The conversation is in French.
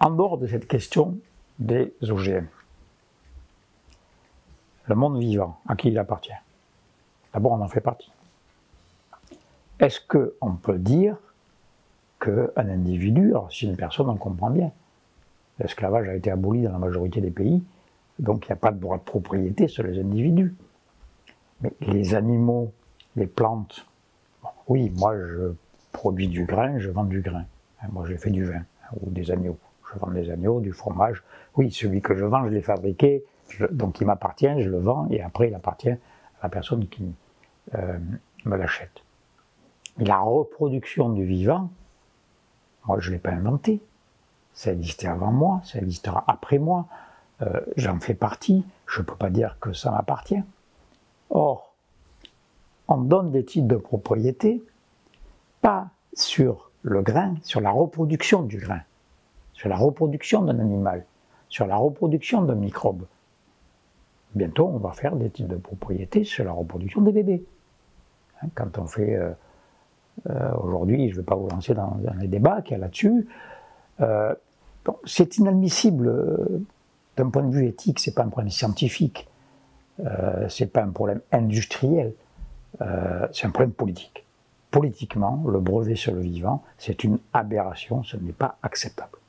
En dehors de cette question des OGM, le monde vivant, à qui il appartient? D'abord, on en fait partie. Est-ce qu'on peut dire qu'un individu, alors si une personne, on comprend bien, l'esclavage a été aboli dans la majorité des pays, donc il n'y a pas de droit de propriété sur les individus. Mais les animaux, les plantes, bon, oui, moi je produis du grain, je vends du grain. Moi je fais du vin, ou des agneaux. Je vends des agneaux, du fromage. Oui, celui que je vends, je l'ai fabriqué, donc il m'appartient, je le vends, et après il appartient à la personne qui me l'achète. Mais la reproduction du vivant, moi je ne l'ai pas inventé. Ça existait avant moi, ça existera après moi. J'en fais partie, je ne peux pas dire que ça m'appartient. Or, on donne des titres de propriété, pas sur le grain, sur la reproduction du grain, sur la reproduction d'un animal, sur la reproduction d'un microbe. Bientôt, on va faire des titres de propriété sur la reproduction des bébés. Quand on fait... aujourd'hui, je ne vais pas vous lancer dans les débats qu'il y a là-dessus. C'est inadmissible d'un point de vue éthique, ce n'est pas un problème scientifique, ce n'est pas un problème industriel, c'est un problème politique. Politiquement, le brevet sur le vivant, c'est une aberration, ce n'est pas acceptable.